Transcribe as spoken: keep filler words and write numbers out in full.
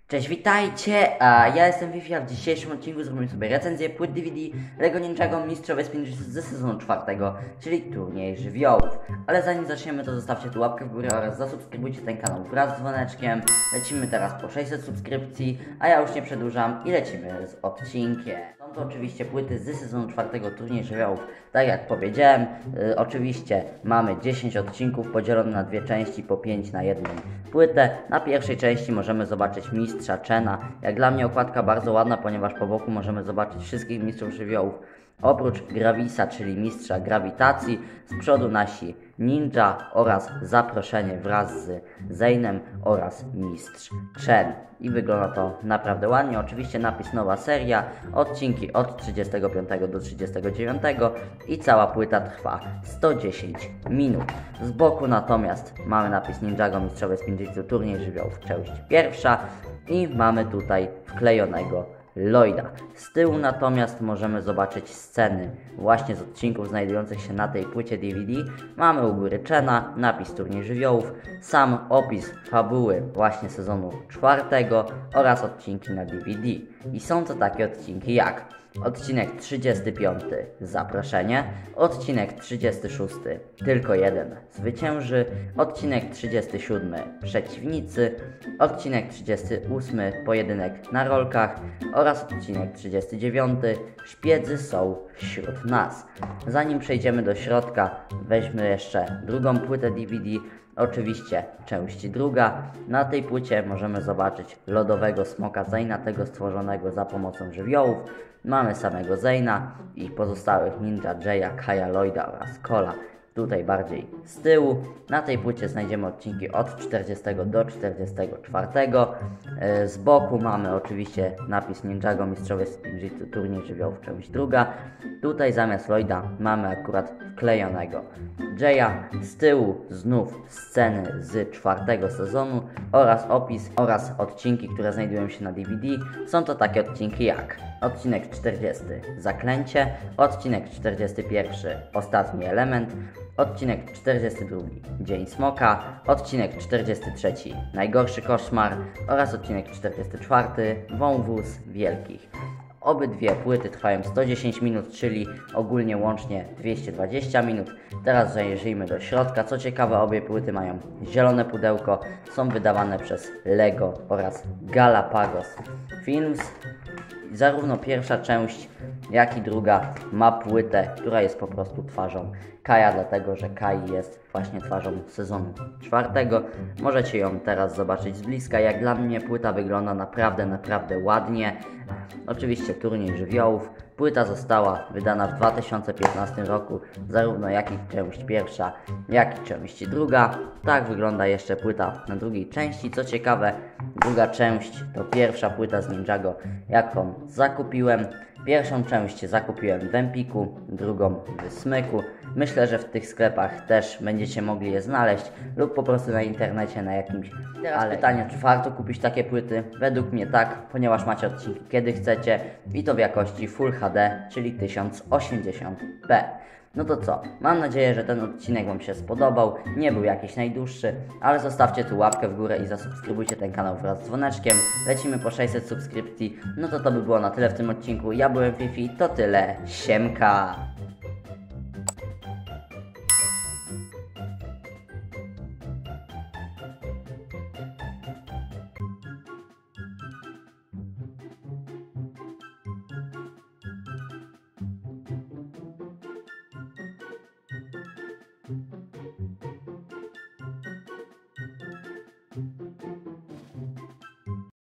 Cześć, witajcie! A ja jestem Fifi, a w dzisiejszym odcinku zrobimy sobie recenzję płyt D V D LEGO Ninjago Mistrzowie Spin ze sezonu czwartego, czyli turniej żywiołów. Ale zanim zaczniemy, to zostawcie tu łapkę w górę oraz zasubskrybujcie ten kanał wraz z dzwoneczkiem. Lecimy teraz po sześćset subskrypcji, a ja już nie przedłużam i lecimy z odcinkiem. Są to oczywiście płyty z sezonu czwartego turniej żywiołów. Tak jak powiedziałem, yy, oczywiście mamy dziesięć odcinków podzielone na dwie części, po pięć na jedną płytę. Na pierwszej części możemy zobaczyć mistrza Chena. Jak dla mnie okładka bardzo ładna, ponieważ po boku możemy zobaczyć wszystkich mistrzów żywiołów. Oprócz Gravisa, czyli mistrza grawitacji, z przodu nasi ninja oraz zaproszenie wraz z Zane'em oraz mistrz Chen. I wygląda to naprawdę ładnie. Oczywiście napis nowa seria, odcinki od trzydziestego piątego do trzydziestego dziewiątego i cała płyta trwa sto dziesięć minut. Z boku natomiast mamy napis Ninjago Mistrzowie Spin turniej żywiołów, część pierwsza i mamy tutaj wklejonego Lloyda. Z tyłu natomiast możemy zobaczyć sceny właśnie z odcinków znajdujących się na tej płycie D V D. Mamy u góry Chena, napis turniej żywiołów, sam opis fabuły właśnie sezonu czwartego oraz odcinki na D V D. I są to takie odcinki jak odcinek trzydziesty piąty zaproszenie, odcinek trzydziesty szósty tylko jeden zwycięży, odcinek trzydziesty siódmy przeciwnicy, odcinek trzydziesty ósmy pojedynek na rolkach oraz odcinek trzydziesty dziewiąty szpiedzy są wśród nas. Zanim przejdziemy do środka, weźmy jeszcze drugą płytę D V D. Oczywiście część druga. Na tej płycie możemy zobaczyć lodowego smoka Zane'a, tego stworzonego za pomocą żywiołów. Mamy samego Zane'a i pozostałych ninja Jaya, Kaya, Lloyda oraz Cola. Tutaj bardziej z tyłu. Na tej płycie znajdziemy odcinki od czterdziestego do czterdziestego czwartego. Z boku mamy oczywiście napis Ninjago Mistrzowie Spin-Jitsu turniej żywiołów, część druga. Tutaj zamiast Lloyda mamy akurat wklejonego Jaya. Z tyłu znów sceny z czwartego sezonu oraz opis oraz odcinki, które znajdują się na D V D. Są to takie odcinki jak odcinek czterdziesty Zaklęcie, odcinek czterdziesty pierwszy Ostatni element, odcinek czterdziesty drugi Dzień Smoka, odcinek czterdziesty trzeci Najgorszy koszmar oraz odcinek czterdziesty czwarty Wąwóz Wielkich. Obydwie płyty trwają sto dziesięć minut, czyli ogólnie łącznie dwieście dwadzieścia minut. Teraz zajrzyjmy do środka. Co ciekawe, obie płyty mają zielone pudełko, są wydawane przez LEGO oraz Galapagos Films. Zarówno pierwsza część, jak i druga ma płytę, która jest po prostu twarzą Kaya, dlatego że Kai jest właśnie twarzą sezonu czwartego. Możecie ją teraz zobaczyć z bliska. Jak dla mnie płyta wygląda naprawdę, naprawdę ładnie. Oczywiście turniej żywiołów. Płyta została wydana w dwa tysiące piętnastym roku, zarówno jak i część pierwsza, jak i część druga. Tak wygląda jeszcze płyta na drugiej części. Co ciekawe, druga część to pierwsza płyta z Ninjago, jaką zakupiłem. Pierwszą część zakupiłem w Empiku, drugą w Smyku. Myślę, że w tych sklepach też będziecie mogli je znaleźć lub po prostu na internecie na jakimś. Teraz ale pytanie, czy warto kupić takie płyty? Według mnie tak, ponieważ macie odcinki kiedy chcecie i to w jakości Full H D, czyli tysiąc osiemdziesiąt p. No to co? Mam nadzieję, że ten odcinek Wam się spodobał. Nie był jakiś najdłuższy, ale zostawcie tu łapkę w górę i zasubskrybujcie ten kanał wraz z dzwoneczkiem. Lecimy po sześćset subskrypcji. No to to by było na tyle w tym odcinku. Ja byłem Fifi, to tyle. Siemka!